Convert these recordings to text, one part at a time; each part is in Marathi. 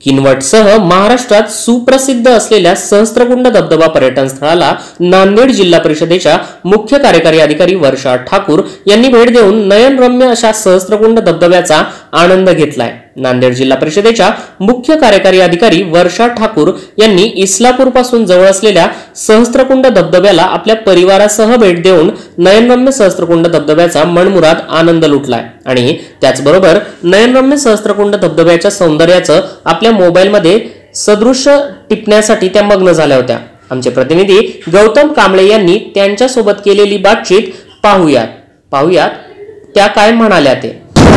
किनवटसह महाराष्ट्रात सुप्रसिद्ध असलेल्या सहस्त्रकुंड धबधबा पर्यटन स्थळाला नांदेड जिल्हा परिषदेच्या मुख्य कार्यकारी अधिकारी वर्षा ठाकूर यांनी भेट देऊन नयनरम्य अशा सहस्त्रकुंड धबधब्याचा आनंद घेतलाय। नांदेड जिल्हा परिषदेच्या मुख्य कार्यकारी अधिकारी वर्षा ठाकूर यांनी इस्लापूर पासून जवळ असलेल्या सहस्त्रकुंड धबधब्याला आपल्या परिवारासह भेट देऊन नयनरम्य सहस्त्रकुंड धबधब्याचा मनमुराद आनंद लुटलाय आणि त्याचबरोबर नयनरम्य सहस्त्रकुंड धबधब्याच्या सौंदर्याचं आपल्या मोबाईलमध्ये सदृश्य टिपण्यासाठी त्या मग्न झाल्या होत्या। आमचे प्रतिनिधी गौतम कांबळे यांनी त्यांच्या सोबत केलेली बातचीत पाहूयात त्या काय म्हणाल्या ते।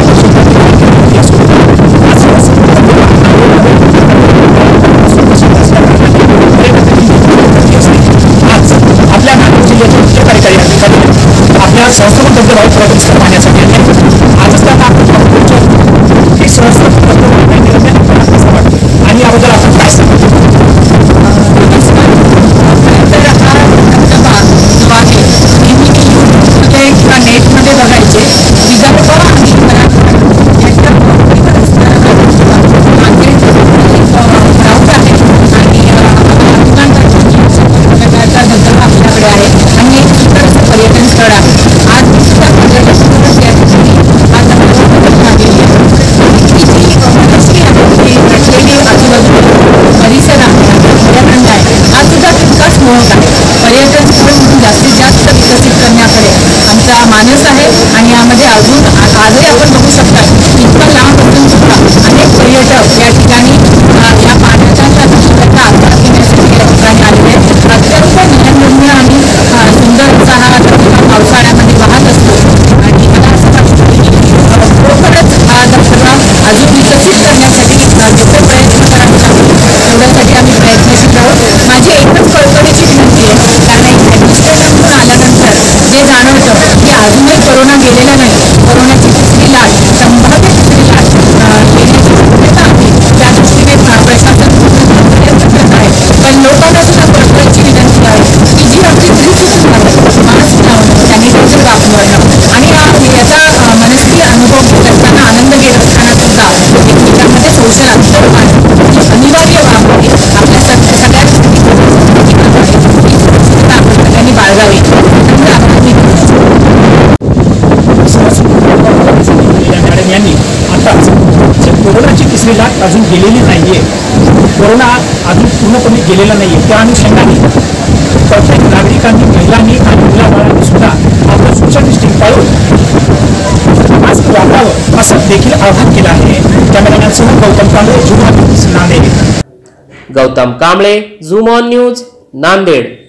आपल्या नांदेड जिल्ह्याचे मुख्य कार्यकारी अधिकारी आपल्या सहस्त्रकुंड धबधबा पर्यटन पाहण्यासाठी आजच त्यांना ही सहस्त्रकुंड आणि याबद्दल आपण काय सांगतो? नेटमध्ये बघायचे विदर्भ आणि आपल्याकडे आहे आणि एक सुंदर पर्यटन स्थळ आहे। आज सुद्धा परिसर आहे, पर्यटन आहे, हा सुद्धा तितकाच मोहक आहे। पर्यटन स्थळ म्हणून जास्तीत जास्त विकसित करण्याकडे आमचा मानस आहे आणि यामध्ये अजून आजही आपण बघू शकता इतकं लांब असून सुद्धा अनेक पर्यटक या ठिकाणी या पाण्याच्या दृश्याचा आस्वाद घेण्यासाठी या ठिकाणी आलेले आहेत। अत्यंत नियमरम्य आणि सुंदर असा हा धबधबा पावसाळ्यामध्ये वाहत असतो आणि मला असं वाटतं की खरोखरच हा धबधबा अजून विकसित करण्यासाठी जेवढे प्रयत्न करायचे तेवढ्यासाठी आम्ही प्रयत्नशील आहोत। माझी एकच कळकळीची विनंती आहे, कारण एक ॲडमिनिस्ट्रेटरमधून आल्यानंतर जे जाणवतं की अजूनही कोरोना गेलेला नाही, कोरोनाची तिसरी लाट संभाव्य तिसरी लाट येण्याची शक्यता आहे, त्या दृष्टीने प्रशासन प्रयत्न करत आहे। पण लोकांना सुद्धा कळकळीची विनंती आहे की जी आपली त्रिसूत्री मास्क लावणं, सॅनिटायझर वापरणं आणि याचा मनस्वी अनुभव घेत असताना आनंद घेत असताना सुद्धा एकमेकांमध्ये सोशल अंतर पाळणं अनिवार्य व्हावे। आपल्या सगळ्या सगळ्यांनी बाळगावी। मॅडम यांनी आताच कोरोनाची तिसरी लाट अजून गेलेली नाहीये, कोरोना अजून पूर्णपणे गेलेला नाहीये, त्या अनुषंगाने प्रत्येक नागरिकांनी, महिलांनी आणि मुलाबाळांनी सुद्धा आपलं सोशल डिस्टन्स पाळून मास्क वापरावं असं देखील आवाहन केलं आहे। कॅमेरामॅनसह Gautam Kamble, Zoom on News, Nanded. Gautam Kamble, Zoom on News, Nanded.